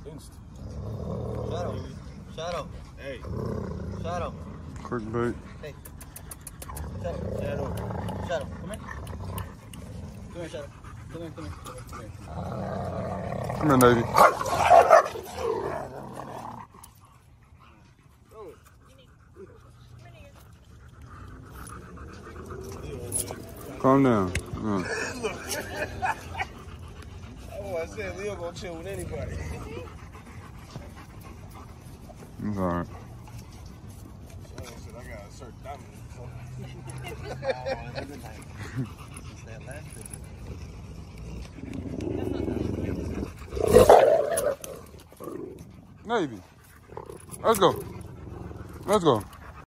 Shadow. Shadow. Hey. Shadow. Quick bait. Hey. Shadow. Shadow. Shadow. Come here. Come here, Shadow. Come here, come here. Come here. Come here, Navy. Calm down. Oh, I said Leo gonna chill with anybody. It's alright. I said I got a certain dominance. Navy. Let's go. Let's go.